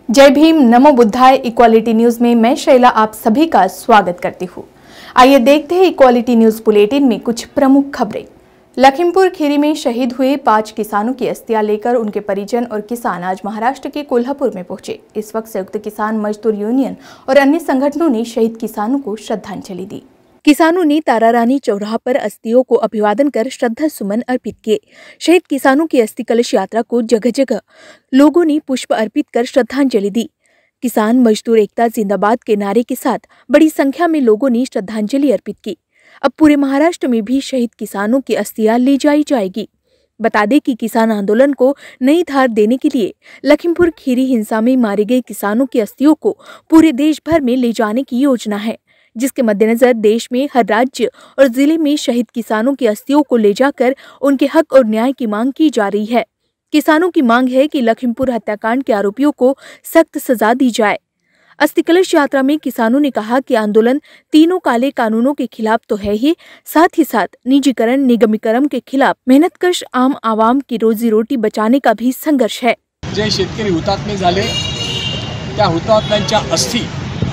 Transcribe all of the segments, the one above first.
जय भीम, नमो बुद्धाय। Equality news में मैं शैला आप सभी का स्वागत करती हूँ। आइए देखते हैं इक्वालिटी न्यूज बुलेटिन में कुछ प्रमुख खबरें। लखीमपुर खीरी में शहीद हुए 5 किसानों की अस्थियां लेकर उनके परिजन और किसान आज महाराष्ट्र के कोल्हापुर में पहुंचे। इस वक्त संयुक्त किसान मजदूर यूनियन और अन्य संगठनों ने शहीद किसानों को श्रद्धांजलि दी। किसानों ने तारारानी चौराहा पर अस्थियों को अभिवादन कर श्रद्धा सुमन अर्पित किए। शहीद किसानों की अस्थि कलश यात्रा को जगह जगह लोगों ने पुष्प अर्पित कर श्रद्धांजलि दी। किसान मजदूर एकता जिंदाबाद के नारे के साथ बड़ी संख्या में लोगों ने श्रद्धांजलि अर्पित की। अब पूरे महाराष्ट्र में भी शहीद किसानों की अस्थियां ले जाई जाएगी। बता दें कि किसान आंदोलन को नई धार देने के लिए लखीमपुर खीरी हिंसा में मारे गए किसानों की अस्थियों को पूरे देश भर में ले जाने की योजना है, जिसके मद्देनजर देश में हर राज्य और जिले में शहीद किसानों की अस्थियों को ले जाकर उनके हक और न्याय की मांग की जा रही है। किसानों की मांग है कि लखीमपुर हत्याकांड के आरोपियों को सख्त सजा दी जाए। अस्थि कलश यात्रा में किसानों ने कहा कि आंदोलन तीनों काले कानूनों के खिलाफ तो है ही साथ निजीकरण निगमीकरण के खिलाफ मेहनतकश आम आवाम की रोजी रोटी बचाने का भी संघर्ष है। जे शेतकरी हुतात्मे झाले त्या हुतात्म्यांच्या अस्थी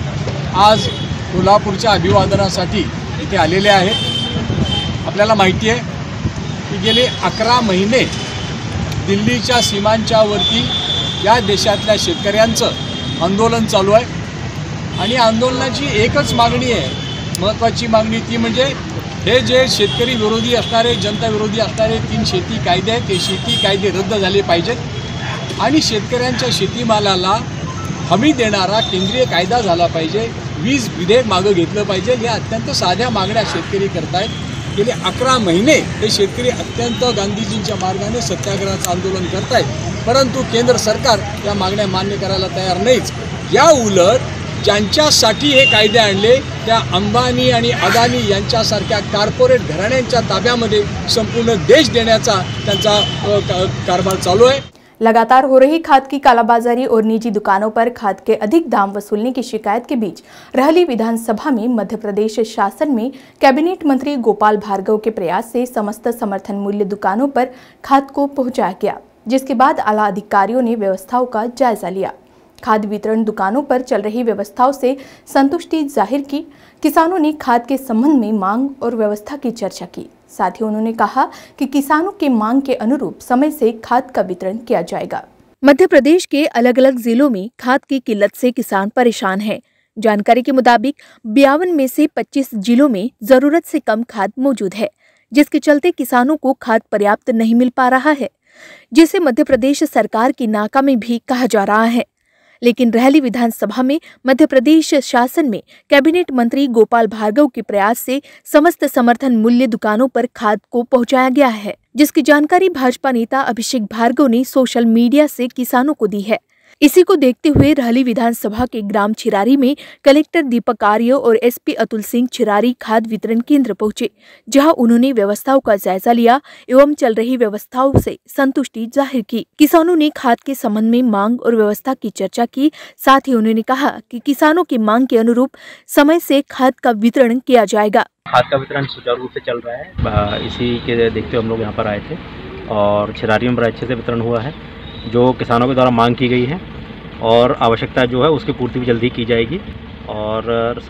आज कोल्हापूरच्या अभिवादनासाठी इथे आलेले आहेत। आपल्याला माहिती आहे की गेले 11 महिने दिल्लीच्या सीमांच्यावरती या देशातल्या शेतकऱ्यांचं आंदोलन चालू आहे आणि आंदोलनाची एकच मागणी आहे, महत्त्वाची मागणी ती म्हणजे हे जे शेतकरी विरोधी असणारे जनता विरोधी असणारे 3 शेती कायदे आहेत ते शेती कायदे रद्द झाले पाहिजेत आणि शेतकऱ्यांच्या शेतीमालाला हमी देणारा केंद्रीय कायदा झाला पाहिजे। वीज विधेयक मागं घेतलं पाहिजे। या अत्यंत साध्या मागण्या शेतकरी करतायत। गेले 11 महिने हे शेतकरी अत्यंत गांधीजींच्या मार्गाने सत्याग्रहाचं आंदोलन करतायत, परंतु केंद्र सरकार या मागण्या मान्य करायला तयार नाहीच। या उलट ज्यांच्यासाठी हे कायदे आणले त्या अंबानी आणि अदानी यांच्यासारख्या कॉर्पोरेट घराण्यांच्या ताब्यामध्ये संपूर्ण देश देण्याचा त्यांचा कारभार चालू आहे। लगातार हो रही खाद की कालाबाजारी और निजी दुकानों पर खाद के अधिक दाम वसूलने की शिकायत के बीच रहली विधानसभा में मध्य प्रदेश शासन में कैबिनेट मंत्री गोपाल भार्गव के प्रयास से समस्त समर्थन मूल्य दुकानों पर खाद को पहुंचाया गया, जिसके बाद आला अधिकारियों ने व्यवस्थाओं का जायजा लिया। खाद वितरण दुकानों पर चल रही व्यवस्थाओं से संतुष्टि जाहिर की। किसानों ने खाद के संबंध में मांग और व्यवस्था की चर्चा की। साथ ही उन्होंने कहा कि किसानों के मांग के अनुरूप समय से खाद का वितरण किया जाएगा। मध्य प्रदेश के अलग अलग जिलों में खाद की किल्लत से किसान परेशान हैं। जानकारी के मुताबिक 52 में से 25 जिलों में जरूरत से कम खाद मौजूद है, जिसके चलते किसानों को खाद पर्याप्त नहीं मिल पा रहा है, जिसे मध्य प्रदेश सरकार की नाकामी भी कहा जा रहा है। लेकिन रहली विधानसभा में मध्य प्रदेश शासन में कैबिनेट मंत्री गोपाल भार्गव के प्रयास से समस्त समर्थन मूल्य दुकानों पर खाद को पहुंचाया गया है, जिसकी जानकारी भाजपा नेता अभिषेक भार्गव ने सोशल मीडिया से किसानों को दी है। इसी को देखते हुए रहली विधानसभा के ग्राम छिरारी में कलेक्टर दीपक आर्य और एसपी अतुल सिंह छिरारी खाद वितरण केंद्र पहुंचे, जहां उन्होंने व्यवस्थाओं का जायजा लिया एवं चल रही व्यवस्थाओं से संतुष्टि जाहिर की। किसानों ने खाद के संबंध में मांग और व्यवस्था की चर्चा की। साथ ही उन्होंने कहा कि किसानों की मांग के अनुरूप समय से खाद का वितरण किया जाएगा। खाद का वितरण सुचारू रूप से चल रहा है। इसी के देखते हुए हम लोग यहाँ पर आए थे और छिरारी में बड़ा अच्छे से वितरण हुआ है, जो किसानों के द्वारा मांग की गई है और आवश्यकता जो है उसकी पूर्ति भी जल्दी की जाएगी। और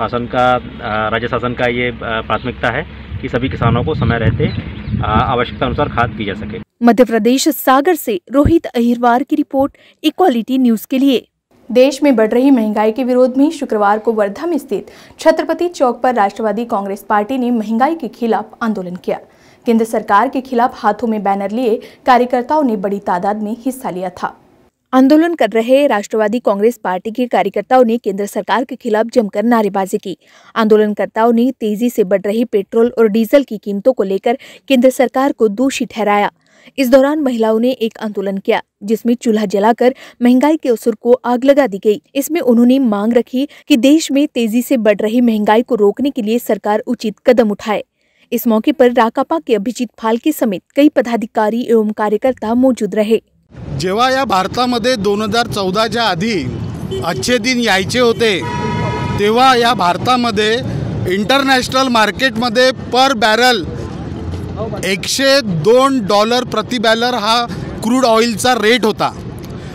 राज्य शासन का ये प्राथमिकता है कि सभी किसानों को समय रहते आवश्यकता अनुसार खाद दी जा सके। मध्य प्रदेश सागर से रोहित अहिरवार की रिपोर्ट, इक्वालिटी न्यूज के लिए। देश में बढ़ रही महंगाई के विरोध में शुक्रवार को वर्धा में स्थित छत्रपति चौक पर राष्ट्रवादी कांग्रेस पार्टी ने महंगाई के खिलाफ आंदोलन किया। केंद्र सरकार के खिलाफ हाथों में बैनर लिए कार्यकर्ताओं ने बड़ी तादाद में हिस्सा लिया था। आंदोलन कर रहे राष्ट्रवादी कांग्रेस पार्टी के कार्यकर्ताओं ने केंद्र सरकार के खिलाफ जमकर नारेबाजी की। आंदोलनकर्ताओं ने तेजी से बढ़ रही पेट्रोल और डीजल की कीमतों को लेकर केंद्र सरकार को दोषी ठहराया। इस दौरान महिलाओं ने एक आंदोलन किया, जिसमें चूल्हा जलाकर महंगाई के असर को आग लगा दी गई। इसमें उन्होंने मांग रखी कि देश में तेजी से बढ़ रही महंगाई को रोकने के लिए सरकार उचित कदम उठाए। इस मौके पर राकापा के अभिजीत फाल्के समेत कई पदाधिकारी एवं कार्यकर्ता मौजूद रहे। जेव्हा या भारतामध्ये 2014च्या आधी अच्छे दिन यायचे होते, तेव्हा या भारतामध्ये इंटरनॅशनल मार्केटमध्ये पर बॅरल $102 प्रति बॅरल हा क्रूड ऑइलचा रेट होता।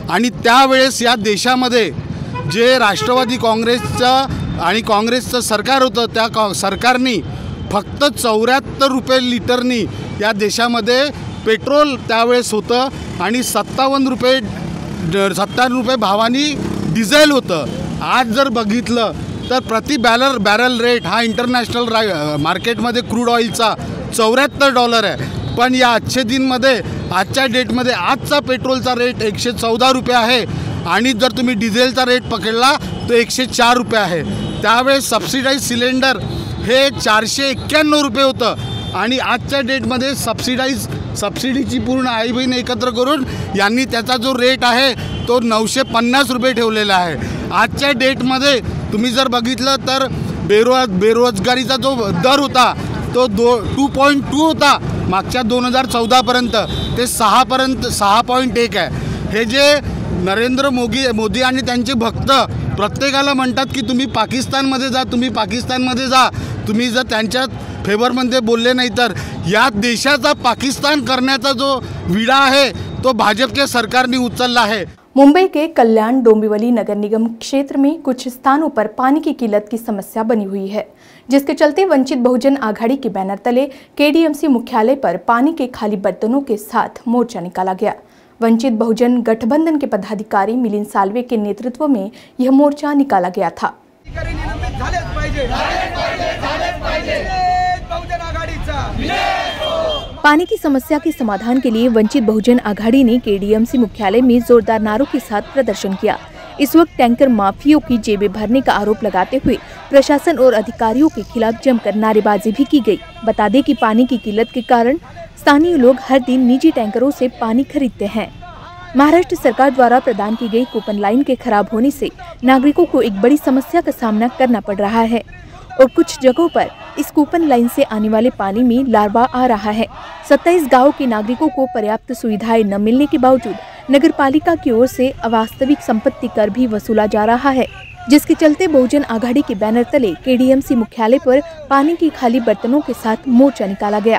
आणि त्यावेळेस या देशामध्ये जे राष्ट्रवादी काँग्रेसचं आणि काँग्रेसचं सरकार होतं त्या सरकारनी फक्त 74 रुपये लिटरनी या देशामध्ये पेट्रोल त्यावेळेस होतं आणि 57 रुपये भावानी डिझेल होतं. आज जर बघितलं तर प्रति बॅरल रेट हा इंटरनॅशनल मार्केटमध्ये क्रूड ऑइलचा $74 आहे. पण या आजच्या डेटमध्ये आजचा पेट्रोलचा रेट 114 रुपये आहे आणि जर तुम्ही डिझेलचा रेट पकडला तो 104 रुपये आहे. त्यावेळेस सबसिडाईज सिलेंडर हे 491 रुपये होतं आणि आजच्या डेटमध्ये सबसिडीची पूर्ण आई बहीण एकत्र करून यांनी त्याचा जो रेट आहे तो 950 रुपये ठेवलेला आहे. आजच्या डेटमध्ये तुम्ही जर बघितलं तर बेरोजगारीचा जो दर होता तो 2.2 होता मागच्या 2014पर्यंत, ते 6.1 आहे. हे जे नरेंद्र मोदी आणि त्यांचे भक्त प्रत्येकाला म्हणतात की तुम्ही पाकिस्तानमध्ये जा, तुम्ही जर त्यांच्या फेवरमध्ये बोलले नाही तर या देशाचा पाकिस्तान करण्याचा जो विडा आहे तो भाजपच्या सरकारने उचलला है। मुंबई के कल्याण डोंबिवली नगर निगम क्षेत्र में कुछ स्थानों पर पानी की किल्लत की समस्या बनी हुई है, जिसके चलते वंचित बहुजन आघाड़ी के बैनर तले केडीएमसी मुख्यालय पर पानी के खाली बर्तनों के साथ मोर्चा निकाला गया। वंचित बहुजन गठबंधन के पदाधिकारी मिलिंद सालवे के नेतृत्व में यह मोर्चा निकाला गया था। पानी की समस्या के समाधान के लिए वंचित बहुजन आघाड़ी ने केडीएमसी मुख्यालय में जोरदार नारों के साथ प्रदर्शन किया। इस वक्त टैंकर माफियों की जेबें भरने का आरोप लगाते हुए प्रशासन और अधिकारियों के खिलाफ जमकर नारेबाजी भी की गई। बता दें कि पानी की किल्लत के कारण स्थानीय लोग हर दिन निजी टैंकरों से पानी खरीदते हैं। महाराष्ट्र सरकार द्वारा प्रदान की गई कूपन लाइन के खराब होने से नागरिकों को एक बड़ी समस्या का सामना करना पड़ रहा है और कुछ जगहों पर इस कूपन लाइन से आने वाले पानी में लार्वा आ रहा है। 27 गांव के नागरिकों को पर्याप्त सुविधाएं न मिलने के बावजूद नगर पालिका की ओर से अवास्तविक संपत्ति कर भी वसूला जा रहा है, जिसके चलते बहुजन आघाड़ी के बैनर तले केडीएमसी मुख्यालय पर पानी की खाली बर्तनों के साथ मोर्चा निकाला गया।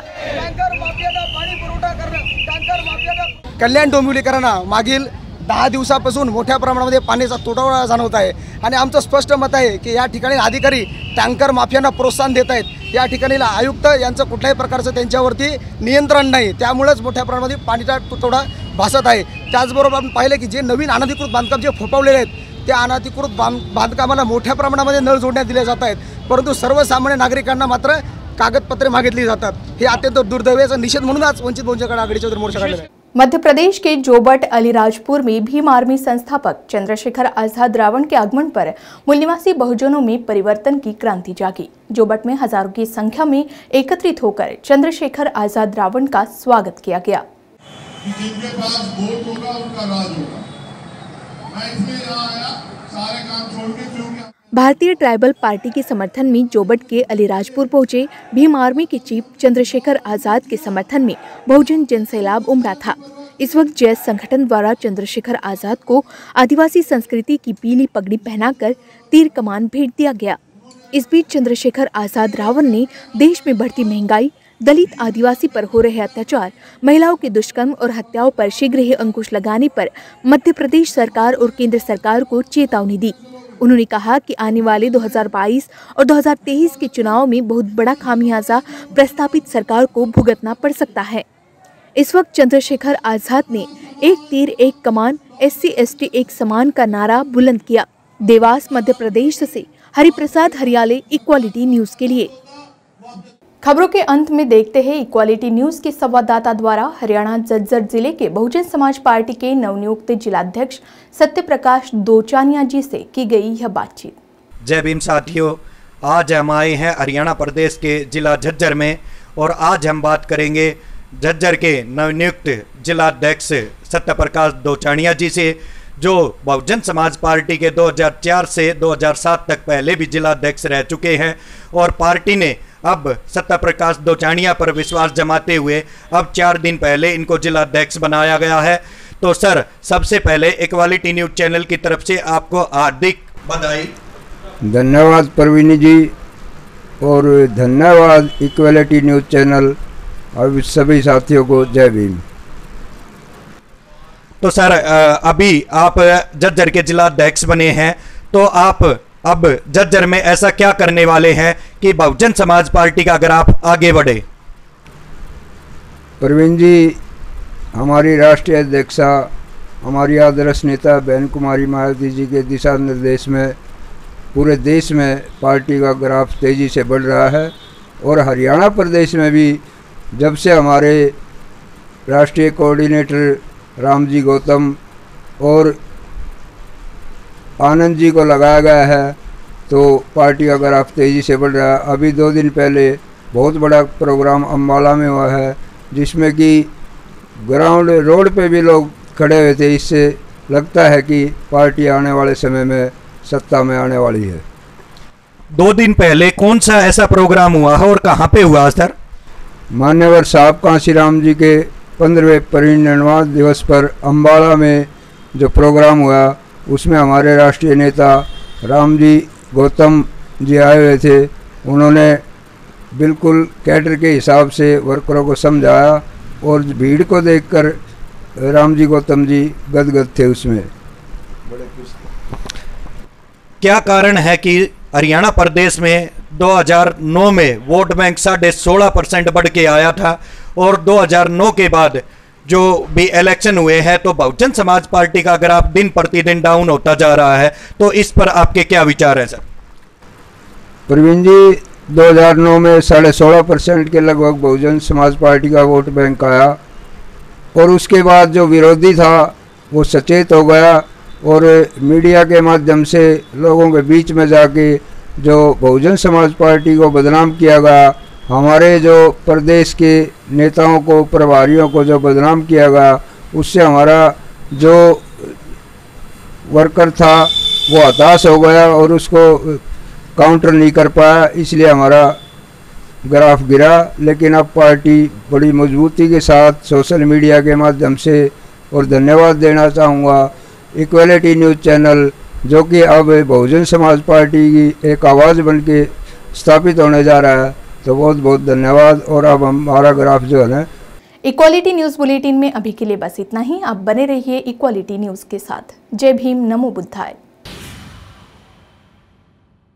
कल्याण डोंबिवलीकरांना मागील 10 दिवसापासून मोठ्या प्रमाणामध्ये पाण्याचा तुटवडा जाणवत आहे आणि आमचं स्पष्ट मत आहे की या ठिकाणी अधिकारी टँकर माफियांना प्रोत्साहन देत आहेत। या ठिकाणी आयुक्त यांचं कुठल्याही प्रकारचं त्यांच्यावरती नियंत्रण नाही, त्यामुळेच मोठ्या प्रमाणामध्ये पाण्याचा तुटवडा भासत आहे। त्याचबरोबर आपण पाहिलं की जे नवीन अनधिकृत बांधकाम जे फोफावलेले आहेत त्या अनधिकृत बांधकामाला मोठ्या प्रमाणामध्ये नळ जोडण्यात दिले जात आहेत, परंतु सर्वसामान्य नागरिकांना मात्र कागदपत्रे मागितली जातात। हे अत्यंत दुर्दैवाचा निषेध म्हणून आज वंचित बहुजन आघाडीच्या मोर्चा काढलेला आहे। मध्य प्रदेश के जोबट अलीराजपुर में भीम आर्मी संस्थापक चंद्रशेखर आजाद रावण के आगमन पर मूल निवासी बहुजनों में परिवर्तन की क्रांति जागी। जोबट में हजारों की संख्या में एकत्रित होकर चंद्रशेखर आजाद रावण का स्वागत किया गया। जिनके पास वोट होगा उनका राज होगा। मैं इसलिए यहाँ आया, सारे काम छोड़ के क्योंकि भारतीय ट्राइबल पार्टी के समर्थन में जोबट के अलीराजपुर पहुंचे भीम आर्मी के चीफ चंद्रशेखर आजाद के समर्थन में बहुजन जनसैलाब उमड़ा था। इस वक्त जैस संगठन द्वारा चंद्रशेखर आजाद को आदिवासी संस्कृति की पीली पगड़ी पहनाकर तीर कमान भेंट दिया गया। इस बीच चंद्रशेखर आजाद रावण ने देश में बढ़ती महंगाई, दलित आदिवासी पर हो रहे अत्याचार, महिलाओं के दुष्कर्म और हत्याओं पर शीघ्र ही अंकुश लगाने पर मध्य प्रदेश सरकार और केंद्र सरकार को चेतावनी दी। उन्होंने कहा कि आने वाले 2022 और 2023 के चुनाव में बहुत बड़ा खामियाजा प्रस्तापित सरकार को भुगतना पड़ सकता है। इस वक्त चंद्रशेखर आजाद ने एक तीर एक कमान, SC/ST एक समान का नारा बुलंद किया। देवास मध्य प्रदेश से हरिप्रसाद हरियाले, इक्वालिटी न्यूज के लिए। खबरों के अंत में देखते हैं इक्वालिटी न्यूज के संवाददाता द्वारा हरियाणा झज्जर जिले के बहुजन समाज पार्टी के नवनियुक्त जिलाध्यक्ष सत्यप्रकाश दोचानिया जी से की गई यह बातचीत। जय भीम साथियों, आज हम आए हैं हरियाणा प्रदेश के जिला झज्जर में और आज हम बात करेंगे झज्जर के नवनियुक्त जिलाध्यक्ष सत्यप्रकाश दोचानिया जी से, जो बहुजन समाज पार्टी के 2004 से 2007 तक पहले भी जिलाध्यक्ष रह चुके हैं और पार्टी ने अब सत्यप्रकाश दोचानिया पर विश्वास जमाते हुए अब 4 दिन पहले इनको जिलाध्यक्ष बनाया गया है। तो सर, सबसे पहले इक्वालिटी न्यूज चैनल की तरफ से आपको हार्दिक बधाई। धन्यवाद प्रवीणी जी और धन्यवाद इक्वालिटी न्यूज चैनल और सभी साथियों को जय भीम। तो सर अभी आप झज्जर के जिला अध्यक्ष बने हैं, तो आप अब झज्जर में ऐसा क्या करने वाले हैं कि बहुजन समाज पार्टी का अगर आप आगे बढ़े? प्रवीण जी, हमारी राष्ट्रीय अध्यक्षा हमारी आदर्श नेता बहन कुमारी मायावती जी के दिशा निर्देश में पूरे देश में पार्टी का ग्राफ तेज़ी से बढ़ रहा है और हरियाणा प्रदेश में भी जब से हमारे राष्ट्रीय कोऑर्डिनेटर रामजी गौतम और आनंद जी को लगाया गया है तो पार्टी का ग्राफ तेज़ी से बढ़ रहा है। अभी 2 दिन पहले बहुत बड़ा प्रोग्राम अम्बाला में हुआ है जिसमें कि ग्राउंड रोड पे भी लोग खड़े हुए थे। इससे लगता है कि पार्टी आने वाले समय में सत्ता में आने वाली है। 2 दिन पहले कौन सा ऐसा प्रोग्राम हुआ है और कहाँ पे हुआ सर? मान्यवर साहब कांशीराम जी के 15वें परिनिर्वाण दिवस पर अम्बाला में जो प्रोग्राम हुआ उसमें हमारे राष्ट्रीय नेता रामजी गौतम जी आए हुए थे। उन्होंने बिल्कुल कैडर के हिसाब से वर्करों को समझाया और भीड़ को देखकर रामजी गौतम जी गदगद थे उसमें। बड़े खुश थे। क्या कारण है कि हरियाणा प्रदेश में 2009 में वोट बैंक 16.5% बढ़ के आया था और 2009 के बाद जो भी इलेक्शन हुए हैं तो बहुजन समाज पार्टी का अगर आप दिन प्रतिदिन डाउन होता जा रहा है, तो इस पर आपके क्या विचार हैं सर? प्रवीण जी, 2009 में 16.5% के लगभग बहुजन समाज पार्टी का वोट बैंक आया और उसके बाद जो विरोधी था वो सचेत हो गया और मीडिया के माध्यम से लोगों के बीच में जाके जो बहुजन समाज पार्टी को बदनाम किया गया, हमारे जो प्रदेश के नेताओं को प्रभारियों को जो बदनाम किया गया, उससे हमारा जो वर्कर था वो हताश हो गया और उसको काउंटर नहीं कर पाया, इसलिए हमारा ग्राफ गिरा। लेकिन अब पार्टी बड़ी मजबूती के साथ सोशल मीडिया के माध्यम से, और धन्यवाद देना चाहूँगा इक्वालिटी न्यूज़ चैनल जो कि अब बहुजन समाज पार्टी की एक आवाज़ बन के स्थापित होने जा रहा है, तो बहुत बहुत धन्यवाद। और अब हमारा ग्राफ जो है ना। इक्वालिटी न्यूज़ बुलेटिन में अभी के लिए बस इतना ही। आप बने रहिए इक्वालिटी न्यूज़ के साथ। जय भीम, नमो बुद्धाय।